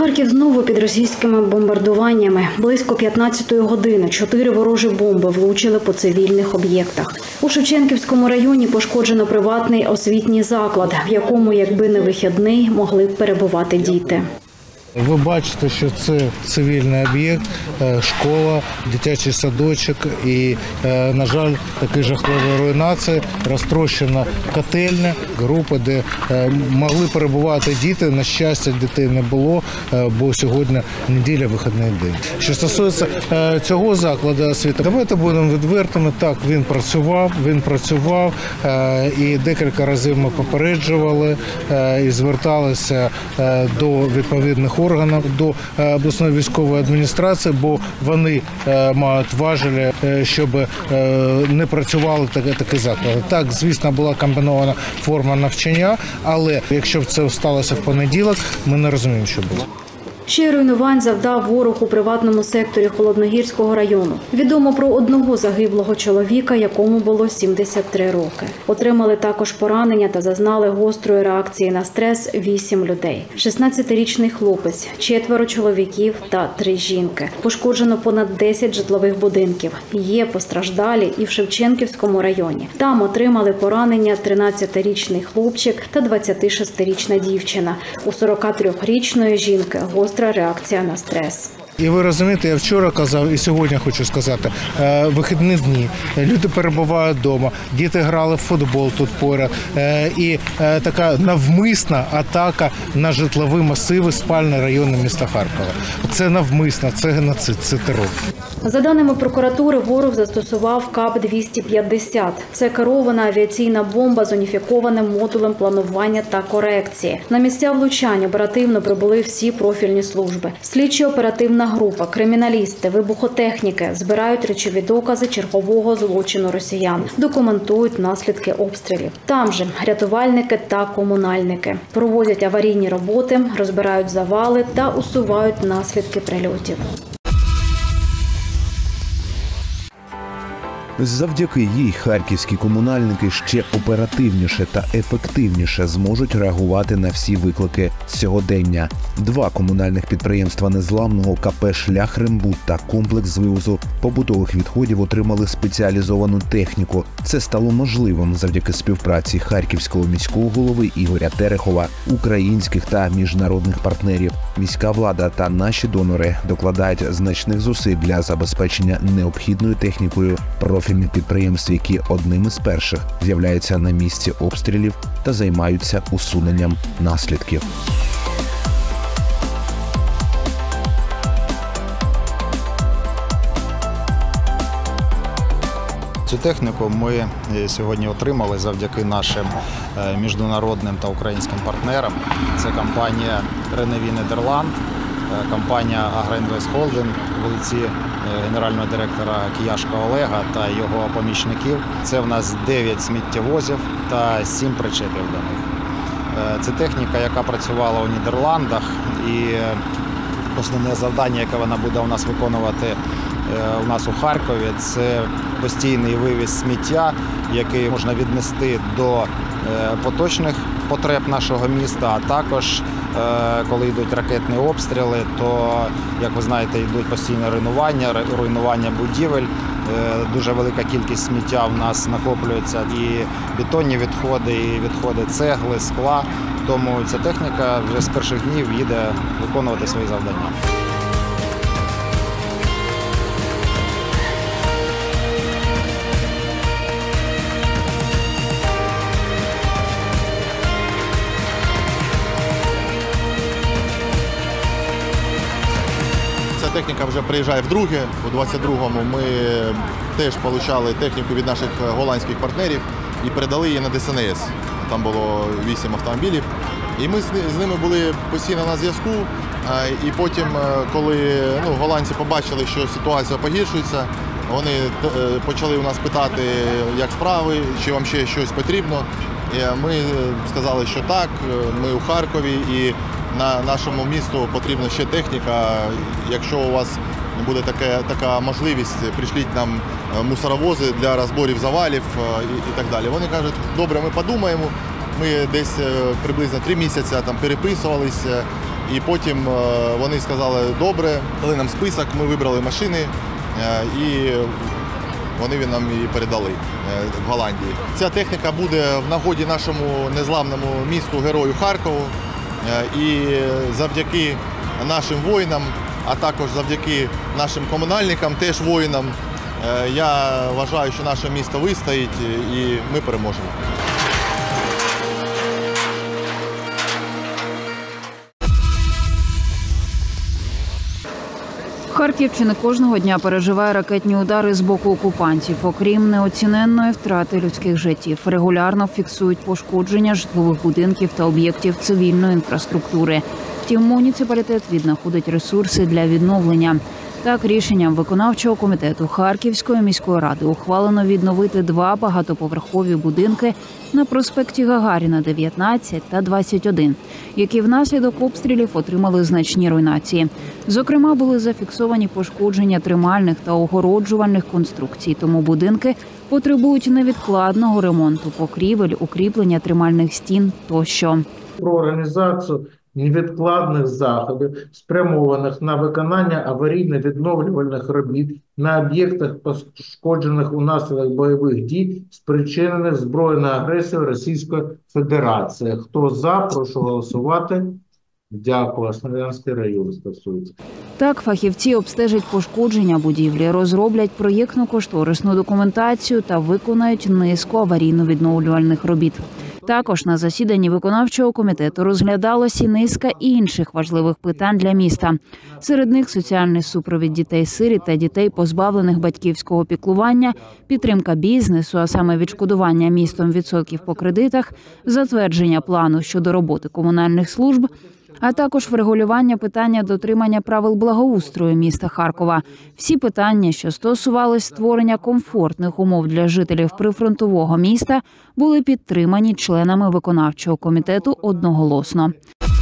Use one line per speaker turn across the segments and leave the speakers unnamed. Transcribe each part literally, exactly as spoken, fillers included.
Харків знову під російськими бомбардуваннями. Близько п'ятнадцятої години чотири ворожі бомби влучили по цивільних об'єктах. У Шевченківському районі пошкоджено приватний освітній заклад, в якому, якби не вихідний, могли б перебувати діти.
Ви бачите, що це цивільний об'єкт, школа, дитячий садочок і, на жаль, такі жахливі руйнації, розтрощена котельня, група, де могли перебувати діти. На щастя, дітей не було, бо сьогодні неділя, вихідний день. Що стосується цього закладу освіти, давайте будемо відвертими. Так, він працював, він працював, і декілька разів ми попереджували і зверталися до відповідних органів, до обласної військової адміністрації, бо вони мають важелі, щоб не працювали такі, такі заклади. Так, звісно, була комбінована форма навчання, але якщо б це сталося в понеділок, ми не розуміємо, що було.
Ще й руйнувань завдав ворог у приватному секторі Холодногірського району. Відомо про одного загиблого чоловіка, якому було сімдесят три роки. Отримали також поранення та зазнали гострої реакції на стрес вісім людей. шістнадцятирічний хлопець, четверо чоловіків та три жінки. Пошкоджено понад десять житлових будинків. Є постраждалі і в Шевченківському районі. Там отримали поранення тринадцятирічний хлопчик та двадцятишестирічна дівчина. У сорокатрирічної жінки гостра реакція на стрес.
І ви розумієте, я вчора казав, і сьогодні хочу сказати, вихідні дні, люди перебувають вдома, діти грали в футбол тут поряд, і така навмисна атака на житлові масиви, спальні райони міста Харкова. Це навмисно, це геноцид, це терор.
За даними прокуратури, ворог застосував КАП двісті п'ятдесят. Це керована авіаційна бомба з уніфікованим модулем планування та корекції. На місця влучань оперативно прибули всі профільні служби. Слідчо-оперативна група, криміналісти, вибухотехніки збирають речові докази чергового злочину росіян, документують наслідки обстрілів. Там же рятувальники та комунальники проводять аварійні роботи, розбирають завали та усувають наслідки прильотів.
Завдяки їй харківські комунальники ще оперативніше та ефективніше зможуть реагувати на всі виклики сьогодення. Два комунальних підприємства незламного КП «Шлях Рембут» та комплекс з вивозу побутових відходів отримали спеціалізовану техніку. Це стало можливим завдяки співпраці харківського міського голови Ігоря Терехова, українських та міжнародних партнерів. Міська влада та наші донори докладають значних зусиль для забезпечення необхідною технікою профільних підприємств, які одним із перших з'являються на місці обстрілів та займаються усуненням наслідків.
Цю техніку ми сьогодні отримали завдяки нашим міжнародним та українським партнерам. Це компанія Реневі Нідерланд, компанія Агроінвест Холдинг в лиці генерального директора Кияшка Олега та його помічників. Це в нас дев'ять сміттєвозів та сім причепів до них. Це техніка, яка працювала у Нідерландах, і основне завдання, яке вона буде у нас виконувати у нас у Харкові, це постійний вивіз сміття, який можна віднести до поточних потреб нашого міста, а також коли йдуть ракетні обстріли, то, як ви знаєте, йдуть постійне руйнування, руйнування будівель, дуже велика кількість сміття в нас накоплюється, і бетонні відходи, і відходи цегли, скла. Тому ця техніка вже з перших днів їде виконувати свої завдання.
Техніка вже приїжджає вдруге. У двадцять другому ми теж отримали техніку від наших голландських партнерів і передали її на Де Ес Ен Ес. Там було вісім автомобілів. І ми з ними були постійно на зв'язку. І потім, коли ну, голландці побачили, що ситуація погіршується, вони почали у нас питати, як справи, чи вам ще щось потрібно. І ми сказали, що так, ми у Харкові і на нашому місту потрібна ще техніка. Якщо у вас буде така, така можливість, прийшліть нам мусоровози для розборів завалів і, і так далі. Вони кажуть, добре, ми подумаємо. Ми десь приблизно три місяці там переписувалися І потім вони сказали, добре, дали нам список, ми вибрали машини і вони нам її передали в Голландії. Ця техніка буде в нагоді нашому незламному місту Герою Харкову. І завдяки нашим воїнам, а також завдяки нашим комунальникам, теж воїнам, я вважаю, що наше місто вистоїть і ми переможемо.
Харківщина кожного дня переживає ракетні удари з боку окупантів. Окрім неоціненної втрати людських життів, регулярно фіксують пошкодження житлових будинків та об'єктів цивільної інфраструктури. Втім, муніципалітет віднаходить ресурси для відновлення. Так, рішенням виконавчого комітету Харківської міської ради ухвалено відновити два багатоповерхові будинки на проспекті Гагаріна, дев'ятнадцять та двадцять один, які внаслідок обстрілів отримали значні руйнації. Зокрема, були зафіксовані пошкодження тримальних та огороджувальних конструкцій, тому будинки потребують невідкладного ремонту покрівель, укріплення тримальних стін тощо.
Про організацію невідкладних заходів, спрямованих на виконання аварійно-відновлювальних робіт на об'єктах, пошкоджених унаслідок бойових дій, спричинених збройною агресією Російської Федерації. Хто за, прошу голосувати. Дякую. Слов'янський район стосується.
Так, фахівці обстежать пошкодження будівлі, розроблять проєктно-кошторисну документацію та виконають низку аварійно-відновлювальних робіт. Також на засіданні виконавчого комітету розглядалося низка інших важливих питань для міста. Серед них соціальний супровід дітей-сиріт та дітей, позбавлених батьківського піклування, підтримка бізнесу, а саме відшкодування містом відсотків по кредитах, затвердження плану щодо роботи комунальних служб, а також врегулювання питання дотримання правил благоустрою міста Харкова. Всі питання, що стосувались створення комфортних умов для жителів прифронтового міста, були підтримані членами виконавчого комітету одноголосно.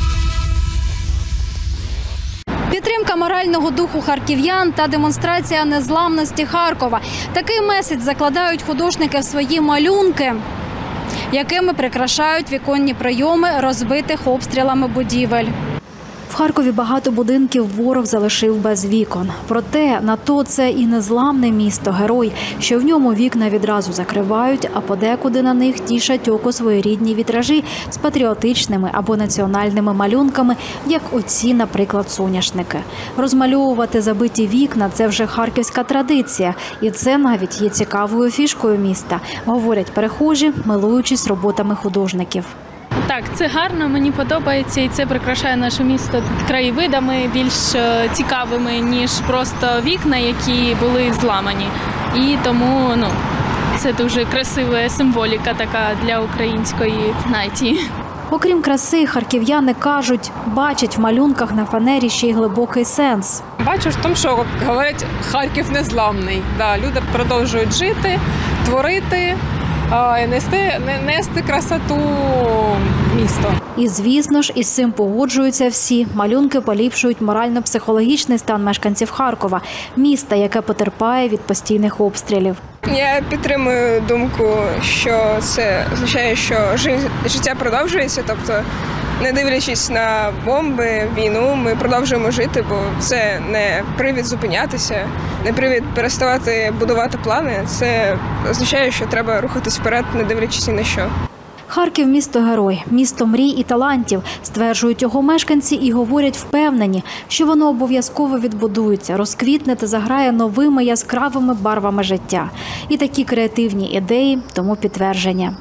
Підтримка морального духу харків'ян та демонстрація незламності Харкова. Такий меседж закладають художники в свої малюнки, якими прикрашають віконні прийоми розбитих обстрілами будівель.
В Харкові багато будинків ворог залишив без вікон. Проте на то це і незламне місто-герой, що в ньому вікна відразу закривають, а подекуди на них тішать око своєрідні вітражі з патріотичними або національними малюнками, як оці, наприклад, соняшники. Розмальовувати забиті вікна – це вже харківська традиція. І це навіть є цікавою фішкою міста, говорять перехожі, милуючись роботами художників.
Так, це гарно, мені подобається, і це прикрашає наше місто краєвидами більш цікавими, ніж просто вікна, які були зламані. І тому, ну, це дуже красива символіка така для української нації.
Окрім краси, харків'яни кажуть, бачать в малюнках на фанері ще й глибокий сенс.
Бачу в тому, що говорять, Харків незламний. Да, люди продовжують жити, творити, нести, нести красоту в місто.
І, звісно ж, із цим погоджуються всі. Малюнки поліпшують морально-психологічний стан мешканців Харкова, міста, яке потерпає від постійних обстрілів.
Я підтримую думку, що це означає, що життя продовжується, тобто не дивлячись на бомби, війну, ми продовжуємо жити, бо це не привід зупинятися, не привід переставати будувати плани. Це означає, що треба рухатись вперед, не дивлячись ні на що.
Харків – місто-герой, місто мрій і талантів, стверджують його мешканці і говорять впевнені, що воно обов'язково відбудується, розквітне та заграє новими яскравими барвами життя. І такі креативні ідеї тому підтвердження.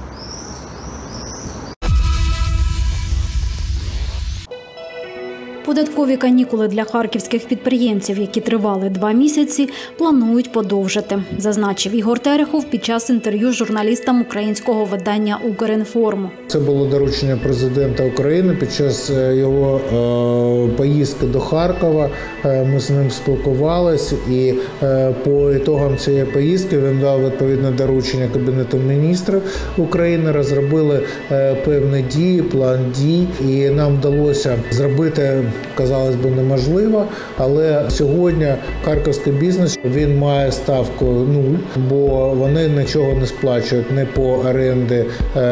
Податкові канікули для харківських підприємців, які тривали два місяці, планують подовжити, зазначив Ігор Терехов під час інтерв'ю з журналістам українського видання «Укрінформ».
Це було доручення президента України під час його е, поїздки до Харкова. Е, ми з ним спілкувалися і е, по ітогам цієї поїздки він дав відповідне доручення Кабінету міністрів України, розробили е, певні дії, план дій, і нам вдалося зробити казалось би, неможливо, але сьогодні харківський бізнес, він має ставку нуль, бо вони нічого не сплачують не по оренді,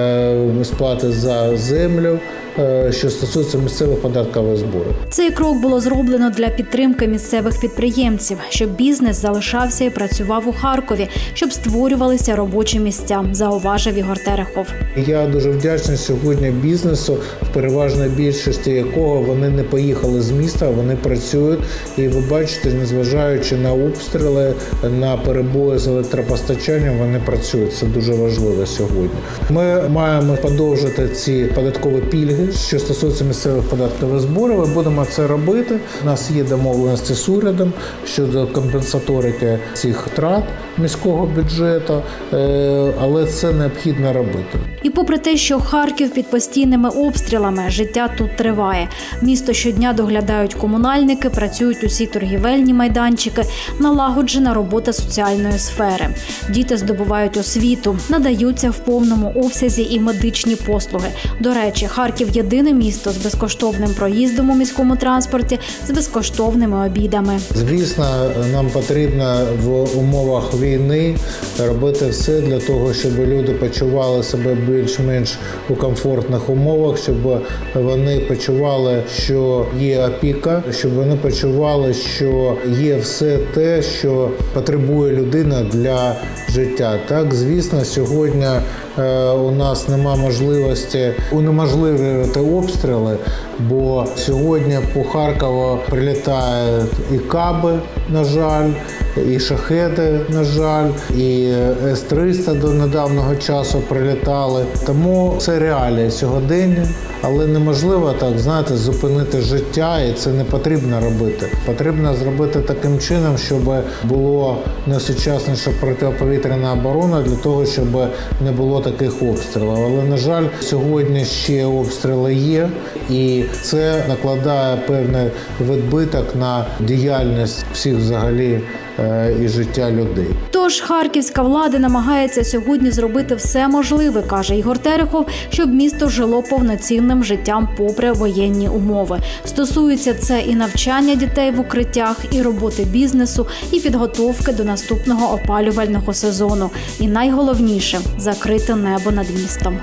сплати за землю, що стосується місцевих податкових зборів.
Цей крок було зроблено для підтримки місцевих підприємців, щоб бізнес залишався і працював у Харкові, щоб створювалися робочі місця, зауважив Ігор Терехов.
Я дуже вдячний сьогодні бізнесу, в переважній більшості якого вони не поїхали з міста, вони працюють. І ви бачите, незважаючи на обстріли, на перебої з електропостачанням, вони працюють. Це дуже важливо сьогодні. Ми маємо подовжити ці податкові пільги, що стосується місцевих податкових зборів, ми будемо це робити. У нас є домовленості з урядом щодо компенсаторики цих втрат міського бюджету, але це необхідно робити.
І попри те, що Харків під постійними обстрілами, життя тут триває. Місто щодня доглядають комунальники, працюють усі торгівельні майданчики, налагоджена робота соціальної сфери. Діти здобувають освіту, надаються в повному обсязі і медичні послуги. До речі, Харків – єдине місто з безкоштовним проїздом у міському транспорті, з безкоштовними обідами.
Звісно, нам потрібно в умовах війни робити все для того, щоб люди почували себе більш-менш у комфортних умовах, щоб вони почували, що є опіка, щоб вони почували, що є все те, що потребує людина для життя. Так, звісно, сьогодні у нас нема можливості унеможливити обстріли, бо сьогодні по Харкову прилітають і каби, на жаль, і шахеди, на жаль, і С триста до недавнього часу прилітали. Тому це реалії сьогодення, але неможливо так, знаєте, зупинити життя, і це не потрібно робити. Потрібно зробити таким чином, щоб було найсучасніша протиповітряна оборона для того, щоб не було таких обстрілів. Але, на жаль, сьогодні ще обстріли є, і це накладає певний відбиток на діяльність всіх взагалі і життя людей.
Тож харківська влада намагається сьогодні зробити все можливе, каже Ігор Терехов, щоб місто жило повноцінним життям попри воєнні умови. Стосується це і навчання дітей в укриттях, і роботи бізнесу, і підготовки до наступного опалювального сезону. І найголовніше – закрите небо над містом.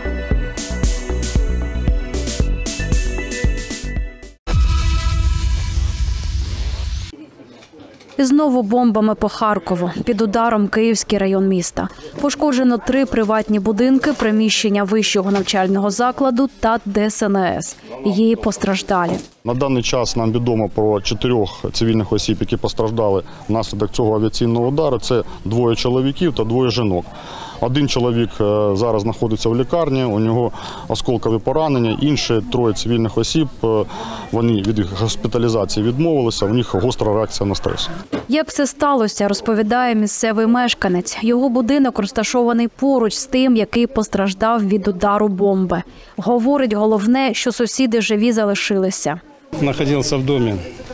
І знову бомбами по Харкову. Під ударом Київський район міста. Пошкоджено три приватні будинки, приміщення вищого навчального закладу та Д С Н С. Є постраждалі.
На даний час нам відомо про чотирьох цивільних осіб, які постраждали внаслідок цього авіаційного удару. Це двоє чоловіків та двоє жінок. Один чоловік зараз знаходиться в лікарні, у нього осколкові поранення, інші троє цивільних осіб, вони від госпіталізації відмовилися, у них гостра реакція на стрес.
Як все сталося, розповідає місцевий мешканець. Його будинок розташований поруч з тим, який постраждав від удару бомби. Говорить, головне, що сусіди живі залишилися.
Знаходився в домі.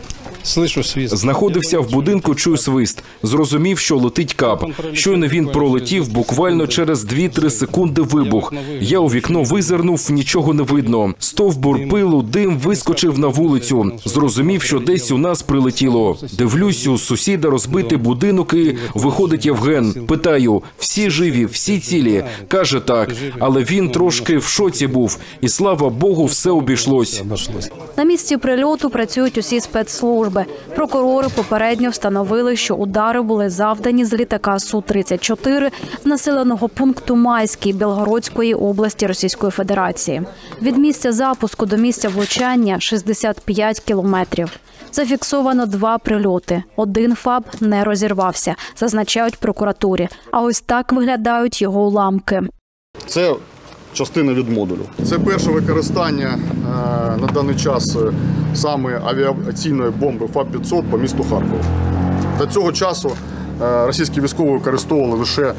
Слышу свист.
Знаходився в будинку, чую свист. Зрозумів, що летить кап. Щойно він пролетів, буквально через дві-три секунди вибух. Я у вікно визирнув, нічого не видно. Стовбур пилу, дим вискочив на вулицю. Зрозумів, що десь у нас прилетіло. Дивлюсь, у сусіда розбитий будинок і виходить Євген. Питаю, всі живі, всі цілі? Каже так, але він трошки в шоці був. І слава Богу, все обійшлось.
На місці прильоту працюють усі спецслужби. Прокурори попередньо встановили, що удари були завдані з літака Су тридцять чотири з населеного пункту Майський Білгородської області Російської Федерації. Від місця запуску до місця влучання шістдесят п'ять кілометрів. Зафіксовано два прильоти. Один ФАБ не розірвався, зазначають в прокуратурі. А ось так виглядають його уламки.
Це частина від модулю. Це перше використання е, на даний час е, саме авіаційної бомби ФАБ п'ятсот по місту Харкову. До цього часу е, російські військові використовували лише е,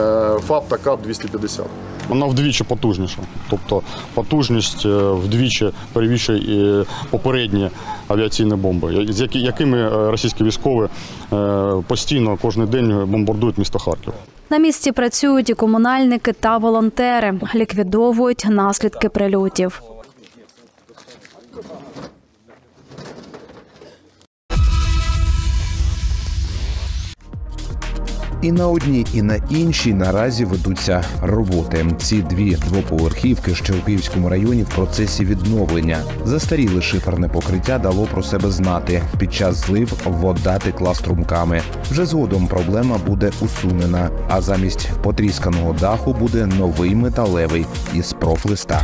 ФАБ та КАП двісті п'ятдесят. Вона вдвічі потужніша, тобто потужність е, вдвічі перевищує попередні авіаційні бомби, з якими російські військові е, постійно кожен день бомбардують місто Харків.
На місці працюють і комунальники та волонтери, ліквідовують наслідки прильотів.
І на одній, і на іншій наразі ведуться роботи. Ці дві двоповерхівки ще у Київському районі в процесі відновлення. Застаріле шиферне покриття дало про себе знати. Під час злив вода текла струмками. Вже згодом проблема буде усунена, а замість потрісканого даху буде новий металевий із профлиста.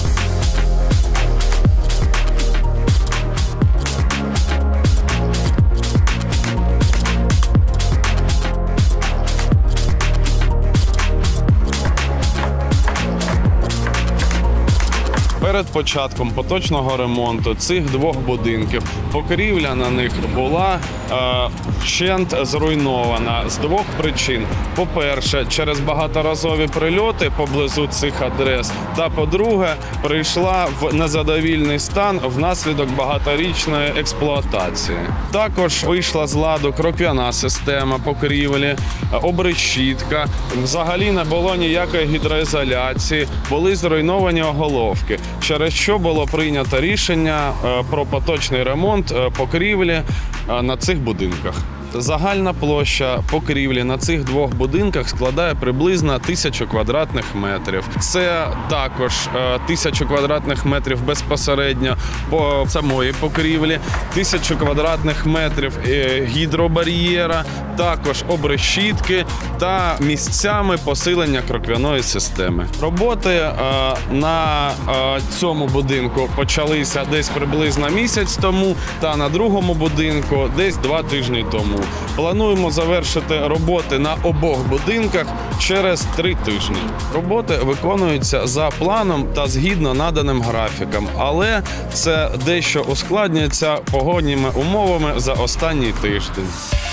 Перед початком поточного ремонту цих двох будинків покрівля на них була е, вщент зруйнована з двох причин. По-перше, через багаторазові прильоти поблизу цих адрес, та по-друге, прийшла в незадовільний стан внаслідок багаторічної експлуатації. Також вийшла з ладу кроп'яна система покрівлі, обрешітка, взагалі не було ніякої гідроізоляції, були зруйновані оголовки, через що було прийнято рішення про поточний ремонт покрівлі на цих будинках. Загальна площа покрівлі на цих двох будинках складає приблизно тисячу квадратних метрів. Це також тисячу квадратних метрів безпосередньо по самої покрівлі, тисячу квадратних метрів гідробар'єра, також обрешітки та місцями посилення кроквяної системи. Роботи на цьому будинку почалися десь приблизно місяць тому, та на другому будинку десь два тижні тому. Плануємо завершити роботи на обох будинках через три тижні. Роботи виконуються за планом та згідно наданим графікам, але це дещо ускладнюється погодніми умовами за останній тиждень.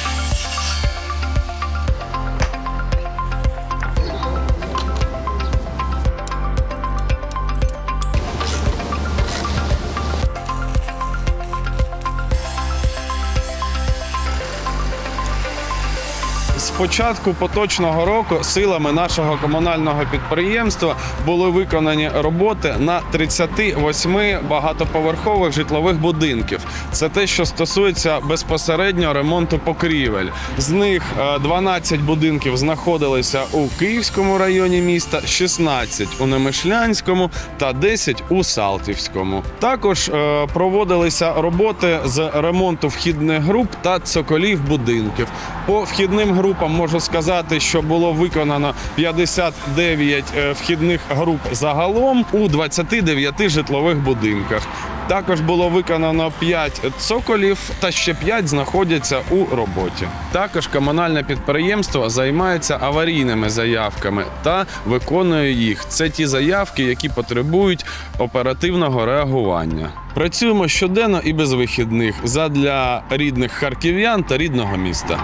З початку поточного року силами нашого комунального підприємства були виконані роботи на тридцяти восьми багатоповерхових житлових будинків. Це те, що стосується безпосередньо ремонту покрівель. З них дванадцять будинків знаходилися у Київському районі міста, шістнадцять у Немишлянському та десять у Салтівському. Також проводилися роботи з ремонту вхідних груп та цоколів будинків. По вхідним групам можу сказати, що було виконано п'ятдесят дев'ять вхідних груп загалом у двадцяти дев'яти житлових будинках. Також було виконано п'ять цоколів та ще п'ять знаходяться у роботі. Також комунальне підприємство займається аварійними заявками та виконує їх. Це ті заявки, які потребують оперативного реагування. Працюємо щоденно і без вихідних задля рідних харків'ян та рідного міста.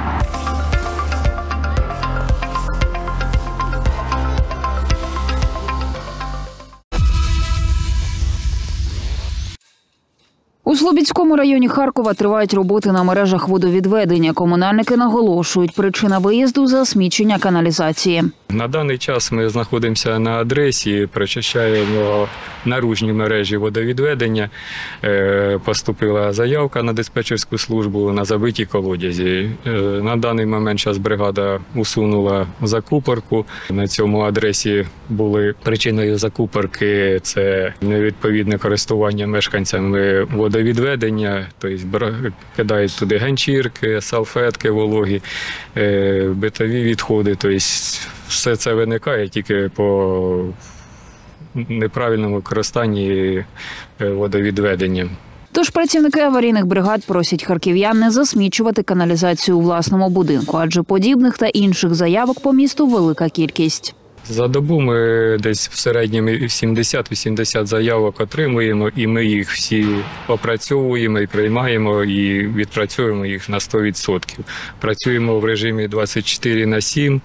У Слобідському районі Харкова тривають роботи на мережах водовідведення. Комунальники наголошують, причина виїзду – засмічення каналізації.
На даний час ми знаходимося на адресі, прочищаємо наружні мережі водовідведення. Поступила заявка на диспетчерську службу на забиті колодязі. На даний момент зараз бригада усунула закупорку. На цьому адресі були причиною закупорки – це невідповідне користування мешканцями водовідведення, тобто кидають туди ганчірки, салфетки вологі, битові відходи, тобто все це виникає тільки по неправильному використанні водовідведення.
Тож працівники аварійних бригад просять харків'ян не засмічувати каналізацію у власному будинку, адже подібних та інших заявок по місту велика кількість.
За добу ми десь в середньому сімдесят-вісімдесят заявок отримуємо, і ми їх всі опрацьовуємо і приймаємо, і відпрацьовуємо їх на сто відсотків. Працюємо в режимі двадцять чотири на сім,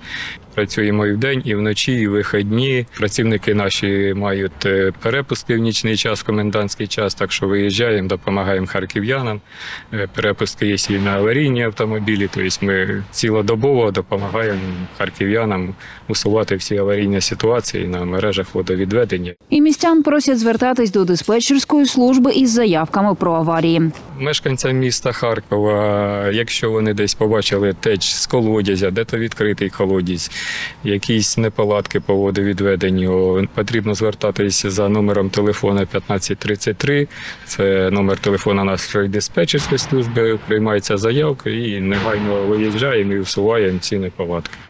Працюємо і вдень, і вночі, і в вихідні. Працівники наші мають е, перепустки в нічний час, в комендантський час, так що виїжджаємо, допомагаємо харків'янам. Е, Перепустки є і на аварійні автомобілі, тобто ми цілодобово допомагаємо харків'янам усувати всі аварійні ситуації на мережах водовідведення.
І містян просять звертатись до диспетчерської служби із заявками про аварії.
Мешканцям міста Харкова, якщо вони десь побачили теч з колодязя, де-то відкритий колодязь, якісь неполадки по водовідведенню, потрібно звертатися за номером телефону п'ятнадцять тридцять три. Це номер телефона нашої диспетчерської служби, приймається заявка і негайно виїжджаємо і усуваємо ці неполадки.